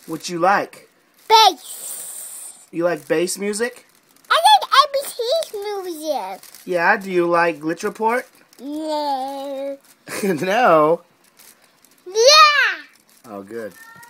What you like? Bass. You like bass music? I like ABC's music. Yeah, do you like Glitch Report? No. No. Yeah. Oh, good.